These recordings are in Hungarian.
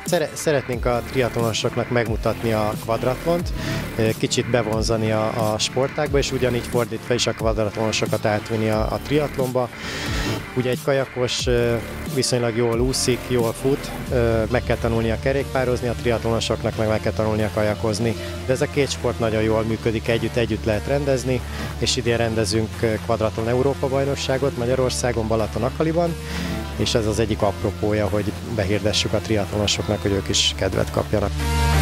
Szeretnénk a triatlonosoknak megmutatni a kvadratlont, kicsit bevonzani a sportágba, és ugyanígy fordítva is a kvadratlonosokat átvinni a triatlonba. Ugye egy kajakos viszonylag jól úszik, jól fut, meg kell tanulnia kerékpározni, a triatlonosoknak meg kell tanulnia kajakozni. De ez a két sport nagyon jól működik, együtt lehet rendezni, és idén rendezünk Quadratlon Európa-bajnokságot Magyarországon, Balaton-Akaliban, és ez az egyik apropója, hogy behirdessük a triatlonosoknak, hogy ők is kedvet kapjanak.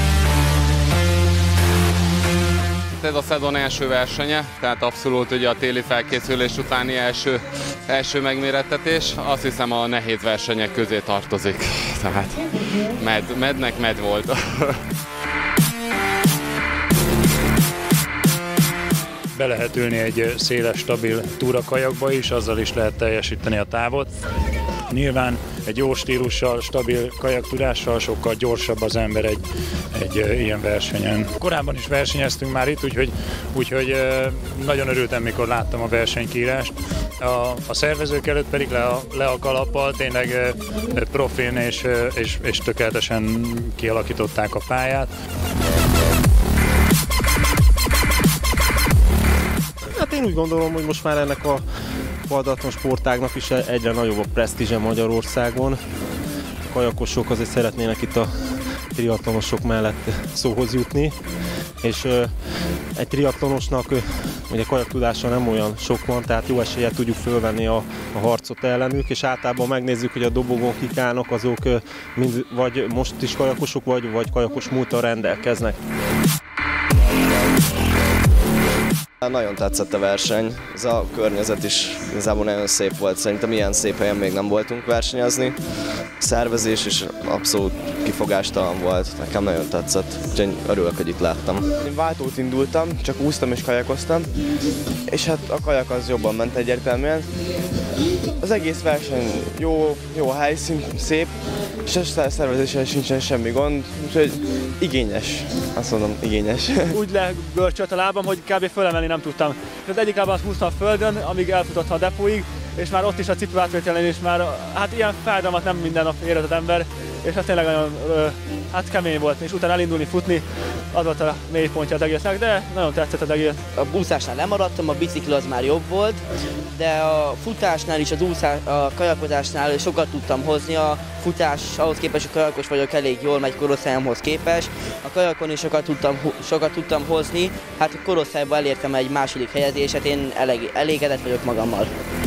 Ez a szezon első versenye, tehát abszolút ugye a téli felkészülés utáni első megmérettetés. Azt hiszem a nehéz versenyek közé tartozik, tehát mednek med volt. Be lehet ülni egy széles, stabil túrakajakba is, azzal is lehet teljesíteni a távot. Nyilván egy jó stílussal, stabil kajaktudással sokkal gyorsabb az ember egy ilyen versenyen. Korábban is versenyeztünk már itt, úgyhogy nagyon örültem, mikor láttam a versenykiírást. A szervezők előtt pedig le a kalappal, tényleg profin és tökéletesen kialakították a pályát. Hát én úgy gondolom, hogy most már ennek a kvadratlan sportágnak is egyre nagyobb a presztízse Magyarországon. A kajakosok azért szeretnének itt a triatlonosok mellett szóhoz jutni, és egy triatlonosnak ugye kajaktudása nem olyan sok van, tehát jó eséllyel tudjuk fölvenni a harcot ellenük, és általában megnézzük, hogy a dobogon kik állnak, azok mind vagy most is kajakosok, vagy kajakos múlttal rendelkeznek. Nagyon tetszett a verseny, ez a környezet is igazából nagyon szép volt, szerintem ilyen szép helyen még nem voltunk versenyezni. A szervezés is abszolút kifogástalan volt, nekem nagyon tetszett, úgyhogy örülök, hogy itt láttam. Én váltót indultam, csak úsztam és kajakoztam, és hát a kajak az jobban ment egyértelműen. Az egész verseny jó helyszín, szép, és a szervezéssel sincsen semmi gond, úgyhogy igényes, azt mondom, igényes. Úgy legörcsölt a lábam, hogy kb. Fölemelni nem tudtam. Az egyik lábam húztam a földön, amíg elfutott a depóig, és már ott is a cipőátvételen is már, hát ilyen fájdalmat nem minden nap érez az ember, és az tényleg nagyon kemény volt, és utána elindulni, futni, az volt a mélypontja az egésznek, de nagyon tetszett az egész. A úszásnál lemaradtam, a bicikli az már jobb volt, de a futásnál is, a kajakozásnál sokat tudtam hozni, a futás ahhoz képest, hogy kajakos vagyok, elég jól megy korosztályomhoz képest. A kajakon is sokat tudtam hozni, hát a korosztályban elértem egy második helyezéset, én elégedett vagyok magammal.